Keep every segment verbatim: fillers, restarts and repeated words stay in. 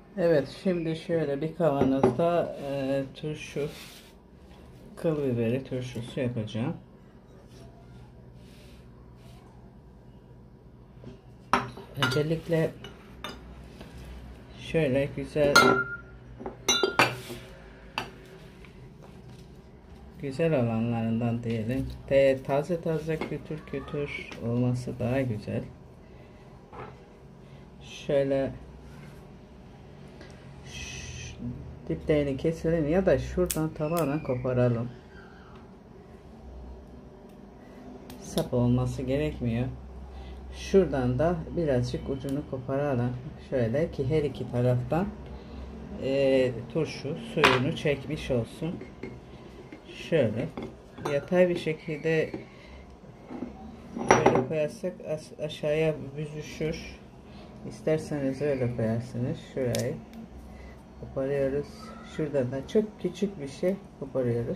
Evet, şimdi şöyle bir kavanozda e, turşu, kıl biberi turşusu yapacağım. Öncelikle şöyle güzel güzel olanlarından diyelim. De, taze taze kütür kütür olması daha güzel. Şöyle ş- diplerini keselim ya da şuradan tamamen koparalım. Sap olması gerekmiyor. Şuradan da birazcık ucunu koparalım. Şöyle ki her iki taraftan e, turşu suyunu çekmiş olsun. Şöyle yatay bir şekilde böyle koyarsak aşağıya büzüşür. İsterseniz öyle koyarsınız. Şurayı koparıyoruz. Şuradan da çok küçük bir şey koparıyoruz.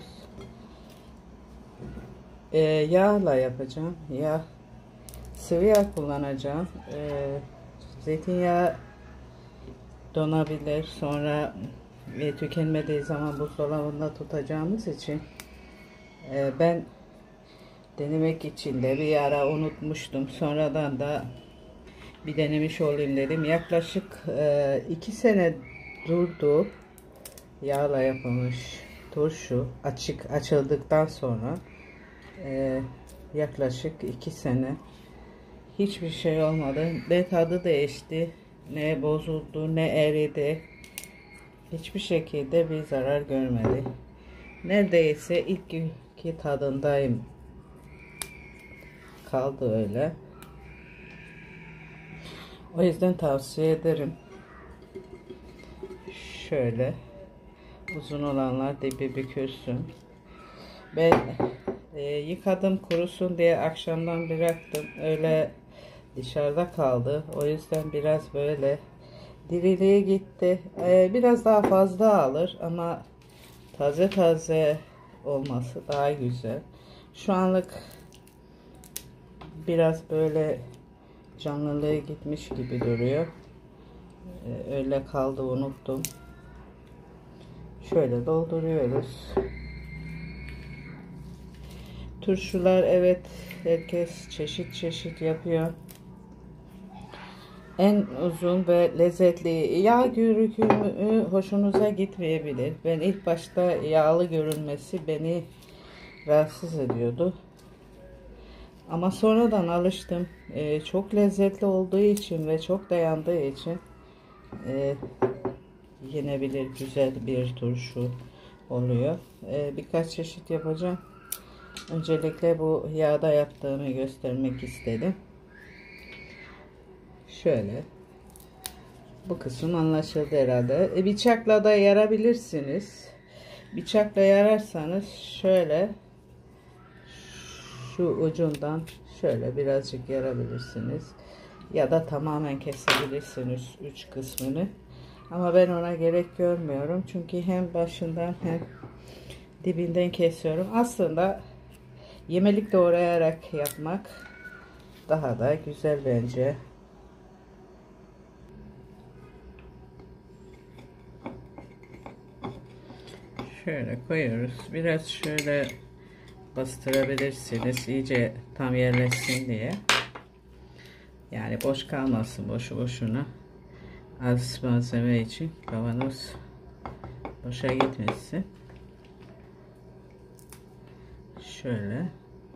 Ee, yağla yapacağım. Yağ, sıvı yağ kullanacağım. Ee, zeytinyağı donabilir. Sonra e, tükenmediği zaman buzdolabında tutacağımız için e, ben denemek için de bir ara unutmuştum. Sonradan da bir denemiş olayım dedim. Yaklaşık e, iki sene durdu. Yağla yapılmış turşu açık açıldıktan sonra e, yaklaşık iki sene hiçbir şey olmadı. Ne tadı değişti, ne bozuldu, ne eridi. Hiçbir şekilde bir zarar görmedi. Neredeyse ilk günkü tadındayım. Kaldı öyle. O yüzden tavsiye ederim. Şöyle uzun olanlar dibi bükülsün. Ben e, yıkadım kurusun diye akşamdan bıraktım. Öyle dışarıda kaldı. O yüzden biraz böyle diriliğe gitti. E, biraz daha fazla alır ama taze taze olması daha güzel. Şu anlık biraz böyle canlılığı gitmiş gibi duruyor. E, öyle kaldı, unuttum. Şöyle dolduruyoruz. Turşular, evet, herkes çeşit çeşit yapıyor. En uzun ve lezzetli yağ görünümü hoşunuza gitmeyebilir. Ben ilk başta yağlı görünmesi beni rahatsız ediyordu. Ama sonradan alıştım. Ee, çok lezzetli olduğu için ve çok dayandığı için e, yenebilir güzel bir turşu oluyor. Ee, birkaç çeşit yapacağım. Öncelikle bu yağda yaptığımı göstermek istedim. Şöyle. Bu kısım anlaşıldı herhalde. E, bıçakla da yarabilirsiniz. Bıçakla yararsanız şöyle şu ucundan şöyle birazcık yarabilirsiniz. Ya da tamamen kesebilirsiniz üç kısmını. Ama ben ona gerek görmüyorum. Çünkü hem başından hem dibinden kesiyorum. Aslında yemelik doğrayarak yapmak daha da güzel bence. Şöyle koyuyoruz. Biraz şöyle bastırabilirsiniz. İyice tam yerleşsin diye. Yani boş kalmasın boşu boşuna. Az malzeme için kavanoz boşa gitmesin. Şöyle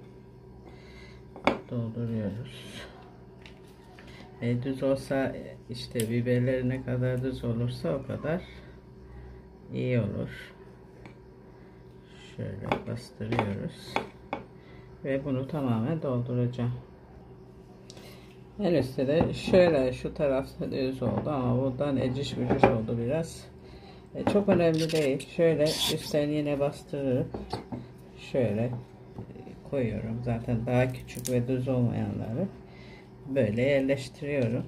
dolduruyoruz. E, düz olsa işte biberleri ne kadar düz olursa o kadar iyi olur. Şöyle bastırıyoruz. Ve bunu tamamen dolduracağım. En üstte de şöyle şu tarafta düz oldu ama buradan eciş bücüş oldu biraz. E, çok önemli değil. Şöyle üstten yine bastırıp şöyle koyuyorum. Zaten daha küçük ve düz olmayanları böyle yerleştiriyorum.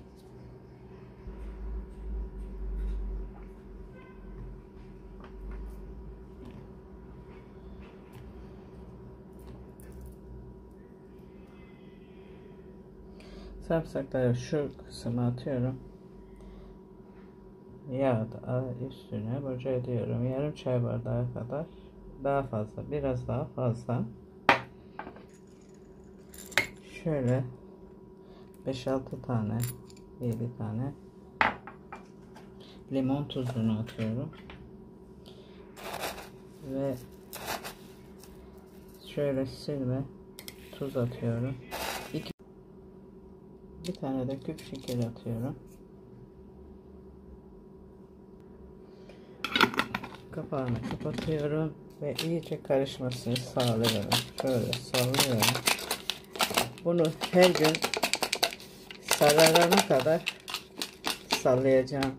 Sarımsakları şu kısma atıyorum. yağ da üstüne boca ediyorum. Yarım çay bardağı kadar, daha fazla, biraz daha fazla. Şöyle beş altı tane, yedi tane limon tuzunu atıyorum. Ve şöyle silme tuz atıyorum. İki, bir tane de küp şeker atıyorum. Kapağını kapatıyorum ve iyice karışmasını sağlıyorum. Şöyle sallıyorum. Bunu her gün sararana kadar sallayacağım.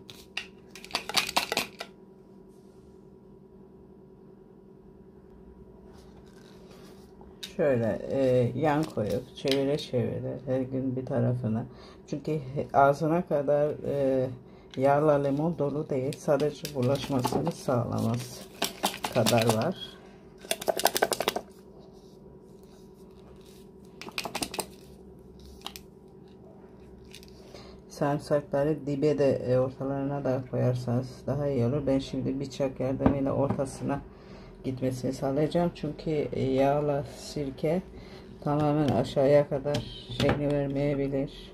Şöyle e, yan koyup çevire çevire her gün bir tarafına. Çünkü ağzına kadar e, yağla limon dolu değil. Sadece bulaşmasını sağlaması kadar var. Sarımsakları dibe de e, ortalarına da koyarsanız daha iyi olur. Ben şimdi bıçak yardımıyla ortasına gitmesini sağlayacağım. Çünkü yağla sirke tamamen aşağıya kadar şeyini vermeyebilir.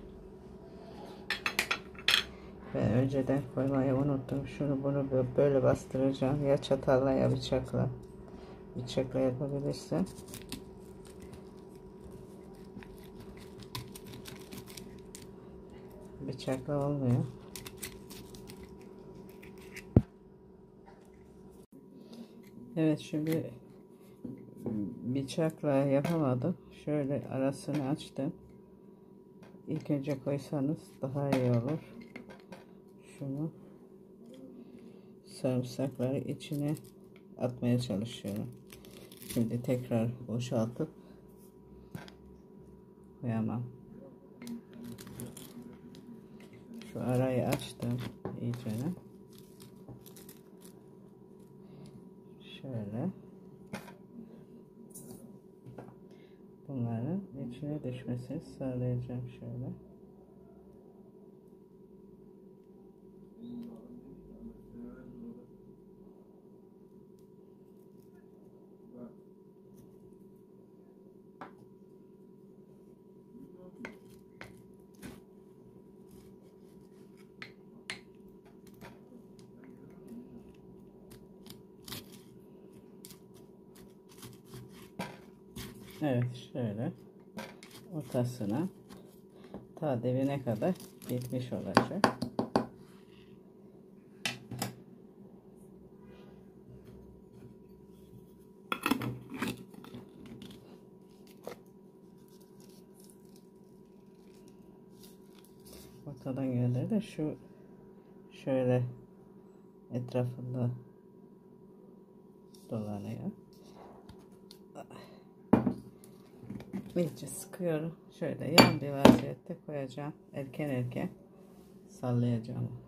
Ben önceden koymayı unuttum. Şunu bunu böyle bastıracağım. Ya çatalla ya bıçakla. Bıçakla yapabilirsin. Bıçakla olmuyor. Evet, şimdi bıçakla yapamadım. Şöyle arasını açtım. İlk önce koysanız daha iyi olur. Şunu sarımsakları içine atmaya çalışıyorum. Şimdi tekrar boşaltıp koyamam. Şu arayı açtım iyicene. Şöyle bunların içine düşmesini sağlayacağım şöyle. Evet, şöyle ortasına ta dibine kadar gitmiş olacak. Ortadan gönder de şu şöyle etrafında dolanıyor. İyice sıkıyorum. Şöyle yan bir vaziyette koyacağım. Erken erken sallayacağım.